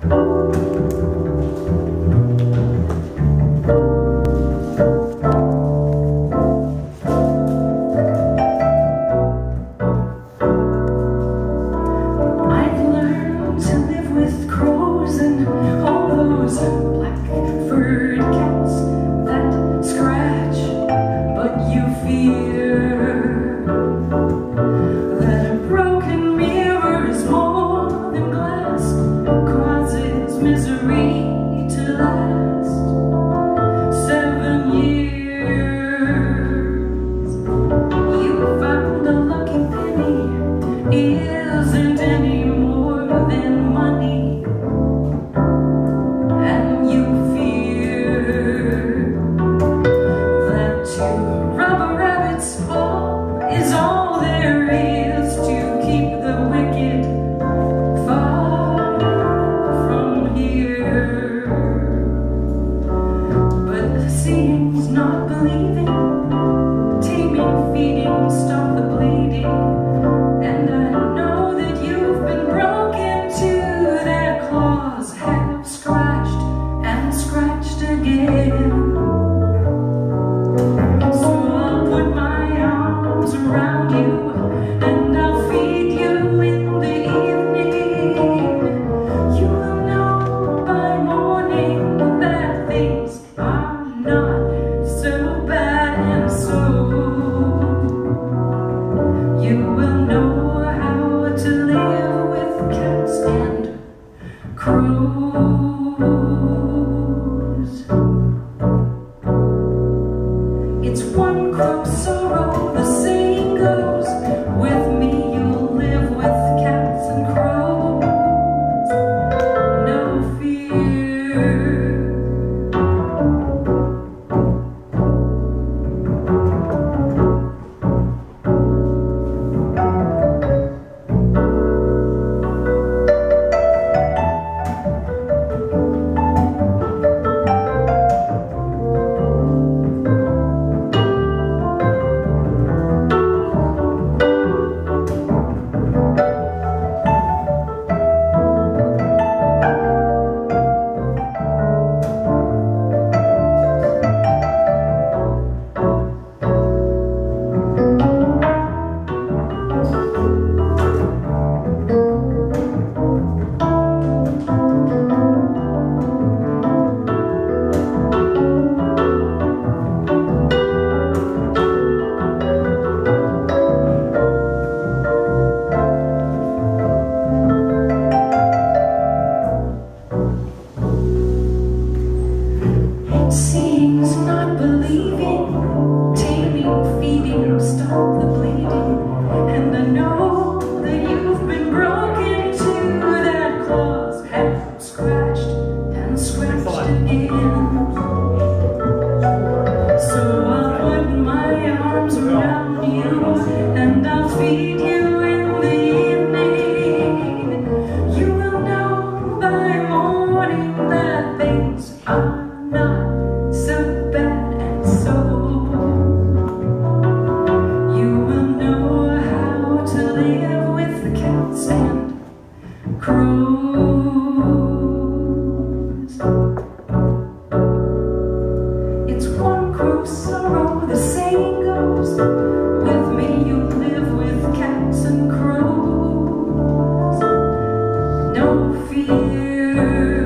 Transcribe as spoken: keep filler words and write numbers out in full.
It's one crow sorrow, the saying goes. With me you'll live with cats and crows. No fear. Seeing's not believing, taming, feeding, stop the bleeding. And I know that you've been broken too, that claws have scratched and scratched again. So I'll put my arms around you and I'll feed you in the evening. You will know by morning that things are not so bad, and so you will know how to live with cats and crows. It's one crow sorrow, the saying goes. With me you live with cats and crows. No fear.